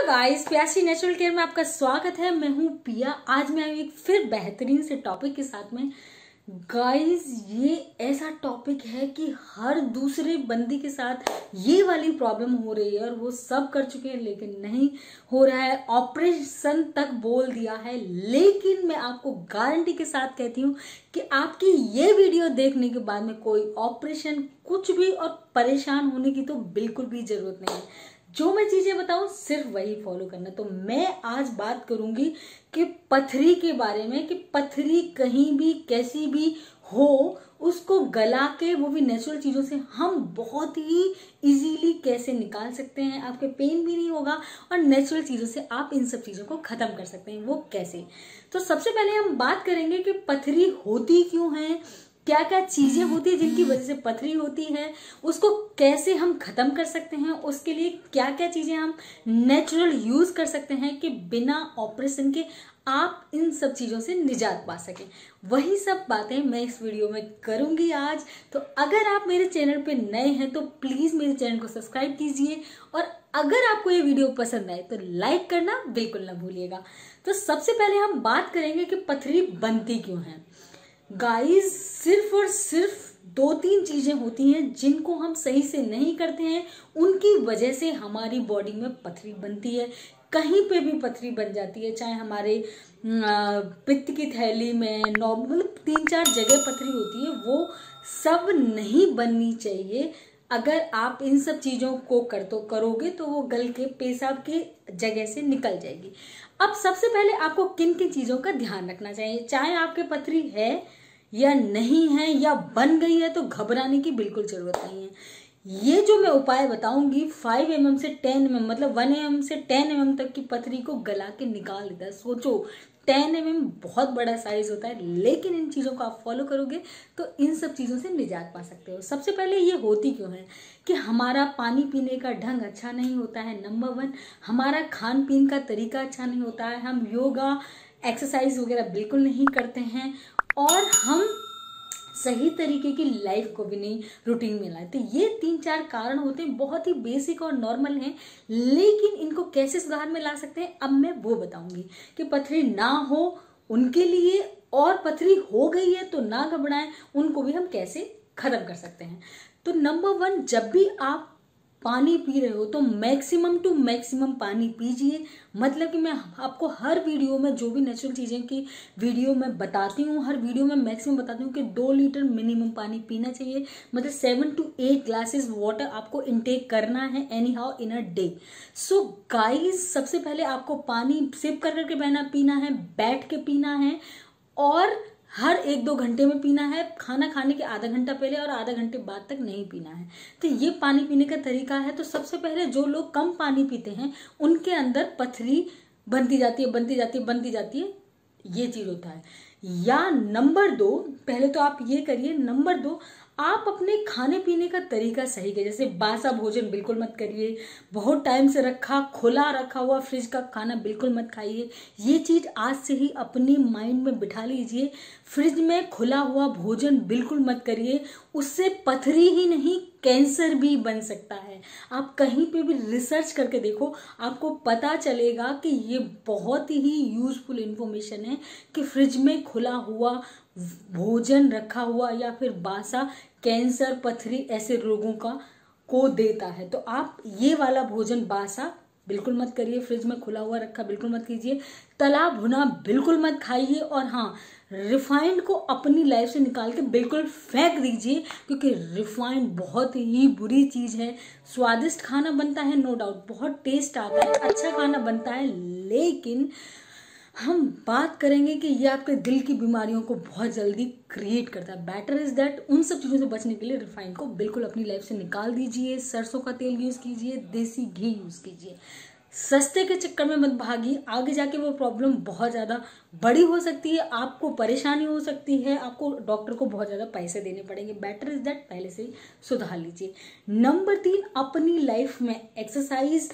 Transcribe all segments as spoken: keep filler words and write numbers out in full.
Hello guys, Pyasi natural care में आपका स्वागत है। मैं हूं पिया। आज मैं आई एक फिर बेहतरीन से टॉपिक के साथ में। गाइस, ये ऐसा टॉपिक है कि हर दूसरे बंदी के साथ ये वाली प्रॉब्लम हो रही है और वो सब कर चुके हैं लेकिन नहीं हो रहा है। ऑपरेशन तक बोल दिया है, लेकिन मैं आपको गारंटी के साथ कहती हूँ कि आपकी ये वीडियो देखने के बाद में कोई ऑपरेशन कुछ भी और परेशान होने की तो बिल्कुल भी जरूरत नहीं है। जो मैं चीजें बताऊं सिर्फ वही फॉलो करना। तो मैं आज बात करूंगी कि पथरी के बारे में, कि पथरी कहीं भी कैसी भी हो उसको गला के, वो भी नेचुरल चीजों से, हम बहुत ही इजीली कैसे निकाल सकते हैं। आपके पेन भी नहीं होगा और नेचुरल चीजों से आप इन सब चीजों को खत्म कर सकते हैं। वो कैसे? तो सबसे पहले हम बात करेंगे कि पथरी होती क्यों है, क्या क्या चीजें होती है जिनकी वजह से पथरी होती है, उसको कैसे हम खत्म कर सकते हैं, उसके लिए क्या क्या चीजें हम नेचुरल यूज कर सकते हैं कि बिना ऑपरेशन के आप इन सब चीजों से निजात पा सकें। वही सब बातें मैं इस वीडियो में करूंगी आज। तो अगर आप मेरे चैनल पे नए हैं तो प्लीज मेरे चैनल को सब्सक्राइब कीजिए, और अगर आपको ये वीडियो पसंद आए तो लाइक करना बिल्कुल ना भूलिएगा। तो सबसे पहले हम बात करेंगे कि पथरी बनती क्यों है। गाइस, सिर्फ और सिर्फ दो तीन चीजें होती हैं जिनको हम सही से नहीं करते हैं, उनकी वजह से हमारी बॉडी में पथरी बनती है। कहीं पे भी पथरी बन जाती है, चाहे हमारे पित्त की थैली में, नॉर्मल तीन चार जगह पथरी होती है। वो सब नहीं बननी चाहिए। अगर आप इन सब चीजों को कर तो करोगे तो वो गल के पेशाब की जगह से निकल जाएगी। अब सबसे पहले आपको किन किन चीजों का ध्यान रखना चाहिए, चाहे आपके पथरी है या नहीं है या बन गई है, तो घबराने की बिल्कुल जरूरत नहीं है। ये जो मैं उपाय बताऊंगी फाइव एम एम से टेन एम एम, मतलब वन एम एम से टेन एम एम तक की पथरी को गला के निकाल देता है। सोचो, टेन एम एम बहुत बड़ा साइज होता है, लेकिन इन चीजों को आप फॉलो करोगे तो इन सब चीजों से निजात पा सकते हो। सबसे पहले ये होती क्यों है कि हमारा पानी पीने का ढंग अच्छा नहीं होता है, नंबर वन। हमारा खान पीन का तरीका अच्छा नहीं होता है, हम योगा एक्सरसाइज वगैरह बिल्कुल नहीं करते हैं, और हम सही तरीके की लाइफ को भी नहीं रूटीन में लाते। ये तीन चार कारण होते हैं, बहुत ही बेसिक और नॉर्मल हैं, लेकिन इनको कैसे सुधार में ला सकते हैं अब मैं वो बताऊंगी। कि पथरी ना हो उनके लिए, और पथरी हो गई है तो ना घबराएं, उनको भी हम कैसे खत्म कर सकते हैं। तो नंबर वन, जब भी आप पानी पी रहे हो तो मैक्सिमम टू मैक्सिमम पानी पीजिए। मतलब कि मैं आपको हर वीडियो में जो भी नेचुरल चीजें की वीडियो में बताती हूँ, हर वीडियो में मैक्सिमम बताती हूँ कि दो लीटर मिनिमम पानी पीना चाहिए। मतलब seven to eight glasses water आपको इनटेक करना है anyhow in a day. So guys, सबसे पहले आपको पानी सिप कर करके बहना पीना है, बैठ के पीना है, और हर एक दो घंटे में पीना है। खाना खाने के आधा घंटा पहले और आधा घंटे बाद तक नहीं पीना है। तो ये पानी पीने का तरीका है। तो सबसे पहले जो लोग कम पानी पीते हैं उनके अंदर पथरी बनती जाती है बनती जाती है बनती जाती है, ये चीज होता है। या नंबर दो, पहले तो आप ये करिए, नंबर दो, आप अपने खाने पीने का तरीका सही करिए। जैसे बासा भोजन बिल्कुल मत करिए, बहुत टाइम से रखा खुला रखा हुआ फ्रिज का खाना बिल्कुल मत खाइए। ये चीज आज से ही अपनी माइंड में बिठा लीजिए। फ्रिज में खुला हुआ भोजन बिल्कुल मत करिए, उससे पथरी ही नहीं कैंसर भी बन सकता है। आप कहीं पे भी रिसर्च करके देखो, आपको पता चलेगा कि ये बहुत ही यूजफुल इंफॉर्मेशन है कि फ्रिज में खुला हुआ भोजन रखा हुआ या फिर बासा कैंसर, पथरी ऐसे रोगों का को देता है। तो आप ये वाला भोजन बासा बिल्कुल मत करिए, फ्रिज में खुला हुआ रखा बिल्कुल मत कीजिए, तला भुना बिल्कुल मत खाइए, और हाँ, रिफाइंड को अपनी लाइफ से निकाल के बिल्कुल फेंक दीजिए, क्योंकि रिफाइंड बहुत ही बुरी चीज है। स्वादिष्ट खाना बनता है, नो डाउट, बहुत टेस्ट आता है, अच्छा खाना बनता है, लेकिन हम बात करेंगे कि ये आपके दिल की बीमारियों को बहुत जल्दी क्रिएट करता है। बेटर इज दैट उन सब चीज़ों से बचने के लिए रिफाइंड को बिल्कुल अपनी लाइफ से निकाल दीजिए। सरसों का तेल यूज़ कीजिए, देसी घी यूज़ कीजिए। सस्ते के चक्कर में मत भागिए, आगे जाके वो प्रॉब्लम बहुत ज़्यादा बड़ी हो सकती है, आपको परेशानी हो सकती है, आपको डॉक्टर को बहुत ज़्यादा पैसे देने पड़ेंगे। बेटर इज दैट पहले से ही सुधार लीजिए। नंबर तीन, अपनी लाइफ में एक्सरसाइज,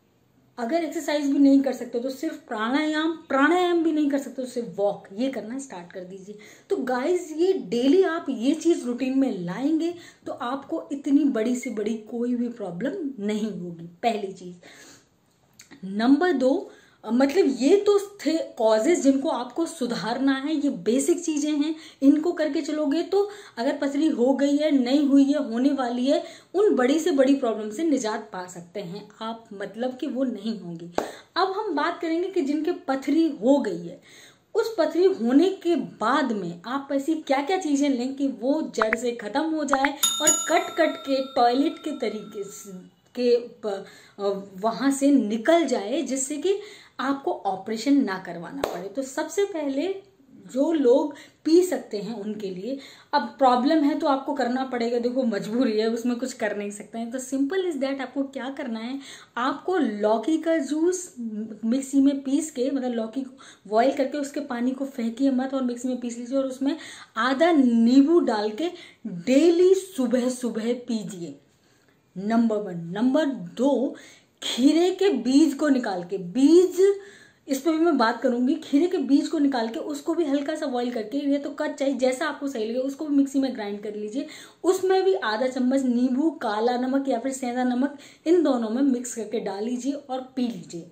अगर एक्सरसाइज भी नहीं कर सकते तो सिर्फ प्राणायाम प्राणायाम भी नहीं कर सकते तो सिर्फ वॉक, ये करना स्टार्ट कर दीजिए। तो गाइस, ये डेली आप ये चीज रूटीन में लाएंगे तो आपको इतनी बड़ी से बड़ी कोई भी प्रॉब्लम नहीं होगी, पहली चीज। नंबर दो, मतलब ये तो थे कॉजेज जिनको आपको सुधारना है, ये बेसिक चीजें हैं, इनको करके चलोगे तो अगर पथरी हो गई है, नहीं हुई है, होने वाली है, उन बड़ी से बड़ी प्रॉब्लम से निजात पा सकते हैं आप, मतलब कि वो नहीं होंगी। अब हम बात करेंगे कि जिनके पथरी हो गई है, उस पथरी होने के बाद में आप ऐसी क्या क्या चीजें लें कि वो जड़ से खत्म हो जाए और कट कट के टॉयलेट के तरीके के वहां से निकल जाए, जिससे कि आपको ऑपरेशन ना करवाना पड़े। तो सबसे पहले जो लोग पी सकते हैं उनके लिए, अब प्रॉब्लम है तो आपको करना पड़ेगा, देखो मजबूरी है, उसमें कुछ कर नहीं सकते हैं। तो सिंपल इज दैट, आपको क्या करना है, आपको लौकी का जूस मिक्सी में पीस के, मतलब लौकी को बॉईल करके उसके पानी को फेंकिए मत और मिक्सी में पीस लीजिए और उसमें आधा नींबू डाल के डेली सुबह सुबह पीजिए। Number one. नंबर दो, खीरे के बीज को निकाल के, बीज इस पर भी मैं बात करूंगी, खीरे के बीज को निकाल के उसको भी हल्का सा बॉईल करके, ये तो कच्चा ही, जैसा आपको सही लगे, उसको भी मिक्सी में ग्राइंड कर लीजिए। उसमें भी आधा चम्मच नींबू, काला नमक या फिर सेंधा नमक, इन दोनों में मिक्स करके डाल लीजिए और पी लीजिए।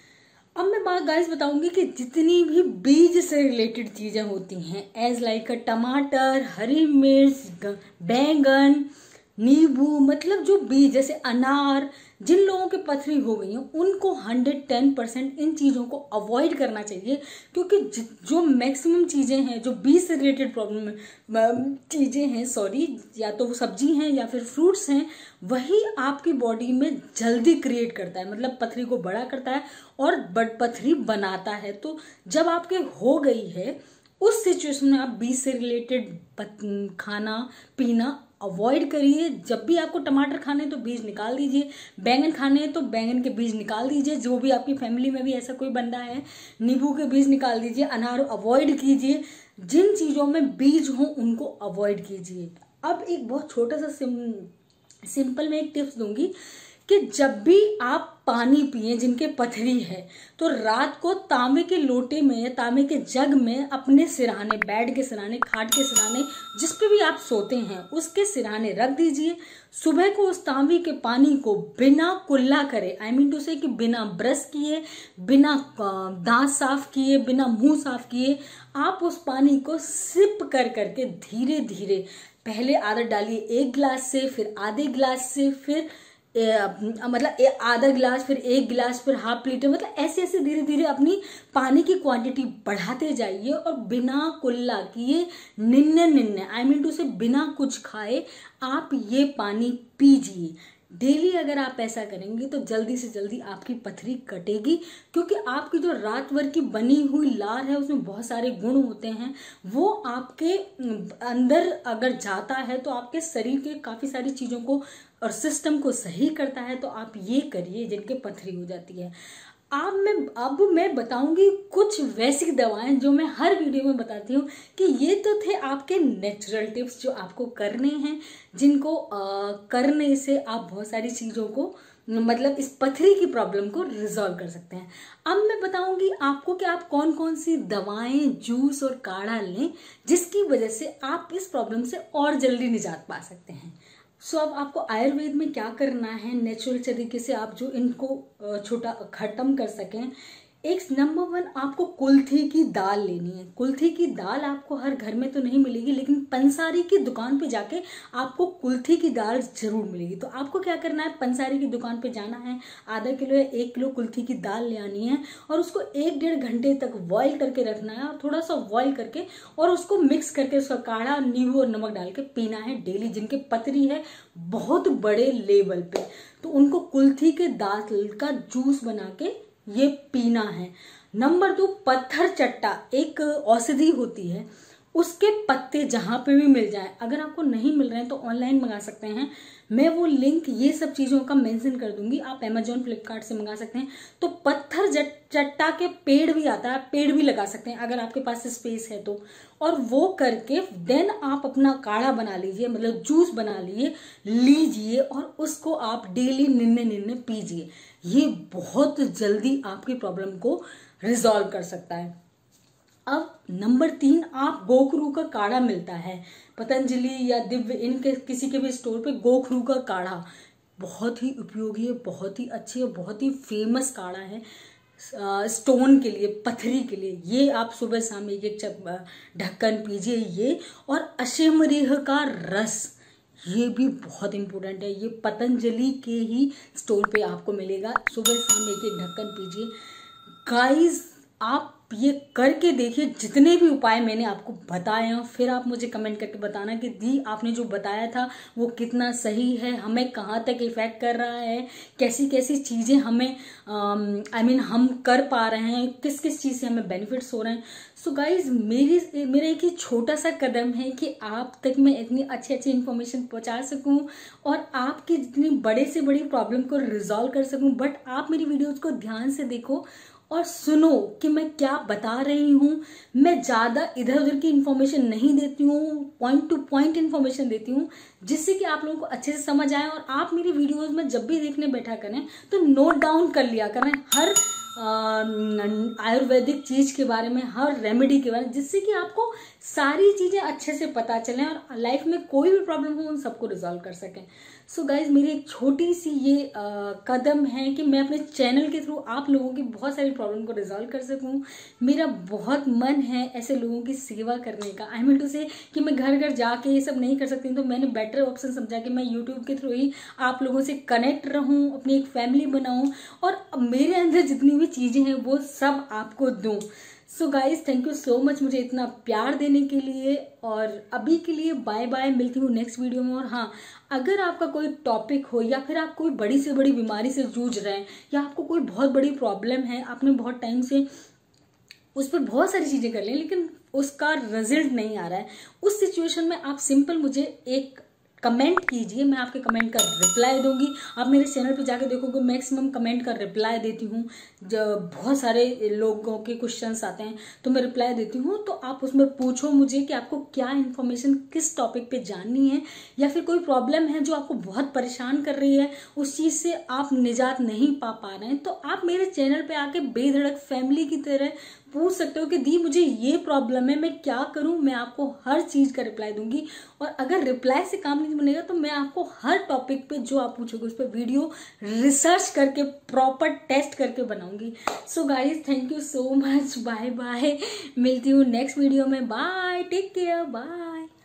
अब मैं बात गाइस बताऊंगी कि जितनी भी बीज से रिलेटेड चीजें होती हैं, एज लाइक टमाटर, हरी मिर्च, बैंगन, नींबू, मतलब जो बीज, जैसे अनार, जिन लोगों की पथरी हो गई है उनको हंड्रेड टेन परसेंट इन चीज़ों को अवॉइड करना चाहिए, क्योंकि जो मैक्सिमम चीज़ें हैं, जो बीज से रिलेटेड प्रॉब्लम चीज़ें हैं, सॉरी, या तो वो सब्जी हैं या फिर फ्रूट्स हैं, वही आपकी बॉडी में जल्दी क्रिएट करता है, मतलब पथरी को बड़ा करता है और बड़ पथरी बनाता है। तो जब आपके हो गई है, उस सिचुएशन में आप बीज से रिलेटेड खाना पीना अवॉइड करिए। जब भी आपको टमाटर खाने तो बीज निकाल दीजिए, बैंगन खाने तो बैंगन के बीज निकाल दीजिए, जो भी आपकी फैमिली में भी ऐसा कोई बंदा है, नींबू के बीज निकाल दीजिए, अनार अवॉइड कीजिए, जिन चीज़ों में बीज हो उनको अवॉइड कीजिए। अब एक बहुत छोटा सा सिम, सिंपल में एक टिप्स दूंगी कि जब भी आप पानी पिए जिनके पथरी है, तो रात को तांबे के लोटे में या तांबे के जग में अपने सिरहाने, बेड के सिरहाने, खाट के सिरहाने, जिस पे भी आप सोते हैं उसके सिरहाने रख दीजिए। सुबह को उस तांबे के पानी को बिना कुल्ला करे, आई मीन टू से कि बिना ब्रश किए, बिना दांत साफ किए, बिना मुंह साफ किए, आप उस पानी को सिप कर करके धीरे धीरे, पहले आदत डालिए एक गिलास से, फिर आधे गिलास से, फिर ए, मतलब ए, आधा गिलास, फिर एक गिलास, फिर हाफ लीटर, मतलब ऐसे ऐसे धीरे धीरे अपनी पानी की क्वांटिटी बढ़ाते जाइए और बिना कुल्ला किए, निन्ने निन्ने, आई मीन टू से बिना कुछ खाए आप ये पानी पीजिए डेली। अगर आप ऐसा करेंगे तो जल्दी से जल्दी आपकी पथरी कटेगी, क्योंकि आपकी जो रात भर की बनी हुई लार है उसमें बहुत सारे गुण होते हैं, वो आपके अंदर अगर जाता है तो आपके शरीर के काफ़ी सारी चीज़ों को और सिस्टम को सही करता है। तो आप ये करिए जिनके पथरी हो जाती है। अब मैं अब मैं बताऊंगी कुछ वैसी दवाएं जो मैं हर वीडियो में बताती हूँ, कि ये तो थे आपके नेचुरल टिप्स जो आपको करने हैं, जिनको आ, करने से आप बहुत सारी चीज़ों को, मतलब इस पथरी की प्रॉब्लम को रिजॉल्व कर सकते हैं। अब मैं बताऊंगी आपको कि आप कौन कौन सी दवाएं, जूस और काढ़ा लें, जिसकी वजह से आप इस प्रॉब्लम से और जल्दी निजात पा सकते हैं। सो so, अब आपको आयुर्वेद में क्या करना है नेचुरल तरीके से आप जो इनको छोटा खत्म कर सकें। एक नंबर वन, आपको कुल्थी की दाल लेनी है। कुल्थी की दाल आपको हर घर में तो नहीं मिलेगी, लेकिन पंसारी की दुकान पे जाके आपको कुल्थी की दाल जरूर मिलेगी। तो आपको क्या करना है, पंसारी की दुकान पे जाना है, आधा किलो या एक किलो कुल्थी की दाल ले आनी है और उसको एक डेढ़ घंटे तक बॉईल करके रखना है, और थोड़ा सा बॉईल करके और उसको मिक्स करके उसका काढ़ा नींबू और नमक डाल के पीना है डेली। जिनके पथरी है बहुत बड़े लेवल पे, तो उनको कुल्थी के दाल का जूस बना के ये पीना है। नंबर दो, पत्थर चट्टा एक औषधि होती है, उसके पत्ते जहां पे भी मिल जाए, अगर आपको नहीं मिल रहे हैं तो ऑनलाइन मंगा सकते हैं। मैं वो लिंक ये सब चीज़ों का मेंशन कर दूंगी, आप अमेजोन फ्लिपकार्ट से मंगा सकते हैं। तो पत्थर चट्टा के पेड़ भी आता है, पेड़ भी लगा सकते हैं अगर आपके पास स्पेस है तो, और वो करके देन आप अपना काढ़ा बना लीजिए, मतलब जूस बना लीजिए लीजिए और उसको आप डेली निन्ने निन्ने पीजिए। ये बहुत जल्दी आपकी प्रॉब्लम को रिजॉल्व कर सकता है। अब नंबर तीन, आप गोखरू का काढ़ा मिलता है पतंजलि या दिव्य, इनके किसी के भी स्टोर पे गोखरू का काढ़ा, बहुत ही उपयोगी है, बहुत ही अच्छी है, बहुत ही फेमस काढ़ा है स्टोन के लिए, पथरी के लिए। ये आप सुबह शाम एक एक ढक्कन पीजिए ये। और अश्वमेध का रस, ये भी बहुत इंपॉर्टेंट है, ये पतंजलि के ही स्टोर पे आपको मिलेगा। सुबह शाम एक एक ढक्कन पीजिए गाइस, आप ये करके देखिए। जितने भी उपाय मैंने आपको बताए हैं, फिर आप मुझे कमेंट करके बताना कि दी आपने जो बताया था वो कितना सही है, हमें कहाँ तक इफेक्ट कर रहा है, कैसी कैसी चीज़ें हमें आई मीन हम कर पा रहे हैं, किस किस चीज़ से हमें बेनिफिट्स हो रहे हैं। सो गाइज, मेरी मेरा एक ही छोटा सा कदम है कि आप तक मैं इतनी अच्छी अच्छी इन्फॉर्मेशन पहुंचा सकूं और आपकी जितनी बड़े से बड़ी प्रॉब्लम को रिजॉल्व कर सकूं। बट आप मेरी वीडियोज़ को ध्यान से देखो और सुनो कि मैं क्या बता रही हूँ। मैं ज़्यादा इधर उधर की इन्फॉर्मेशन नहीं देती हूँ, पॉइंट टू पॉइंट इन्फॉर्मेशन देती हूँ, जिससे कि आप लोगों को अच्छे से समझ आए। और आप मेरी वीडियोस में जब भी देखने बैठा करें तो नोट डाउन कर लिया करें हर आयुर्वेदिक चीज़ के बारे में, हर रेमेडी के बारे में, जिससे कि आपको सारी चीज़ें अच्छे से पता चलें और लाइफ में कोई भी प्रॉब्लम हो उन सबको रिजॉल्व कर सकें। सो so गाइज, मेरी एक छोटी सी ये आ, कदम है कि मैं अपने चैनल के थ्रू आप लोगों की बहुत सारी प्रॉब्लम को रिजॉल्व कर सकूं। मेरा बहुत मन है ऐसे लोगों की सेवा करने का। आई मीन टू से कि मैं घर घर जाके ये सब नहीं कर सकती, तो मैंने बेटर ऑप्शन समझा कि मैं यूट्यूब के थ्रू ही आप लोगों से कनेक्ट रहूं, अपनी एक फैमिली बनाऊं और मेरे अंदर जितनी भी चीज़ें हैं वो सब आपको दूं। So guys, thank you so much मुझे इतना प्यार देने के लिए। और अभी के लिए बाय बाय, मिलती हूँ नेक्स्ट वीडियो में। और हाँ, अगर आपका कोई टॉपिक हो या फिर आप कोई बड़ी से बड़ी बीमारी से जूझ रहे हैं या आपको कोई बहुत बड़ी प्रॉब्लम है, आपने बहुत टाइम से उस पर बहुत सारी चीज़ें कर ली लेकिन उसका रिजल्ट नहीं आ रहा है, उस सिचुएशन में आप सिंपल मुझे एक कमेंट कीजिए, मैं आपके कमेंट का रिप्लाई दूंगी। आप मेरे चैनल पे जाके देखोगे मैक्सिमम कमेंट का रिप्लाई देती हूँ। जब बहुत सारे लोगों के क्वेश्चंस आते हैं तो मैं रिप्लाई देती हूँ, तो आप उसमें पूछो मुझे कि आपको क्या इन्फॉर्मेशन किस टॉपिक पे जाननी है, या फिर कोई प्रॉब्लम है जो आपको बहुत परेशान कर रही है, उस चीज़ से आप निजात नहीं पा पा रहे हैं, तो आप मेरे चैनल पे आके बेधड़क फैमिली की तरह पूछ सकते हो कि दी मुझे ये प्रॉब्लम है, मैं क्या करूं। मैं आपको हर चीज़ का रिप्लाई दूंगी। और अगर रिप्लाई से काम नहीं बनेगा तो मैं आपको हर टॉपिक पे जो आप पूछोगे उस पर वीडियो रिसर्च करके प्रॉपर टेस्ट करके बनाऊंगी। So guys, thank you so much, bye bye, मिलती हूँ नेक्स्ट वीडियो में। Bye, take care, bye.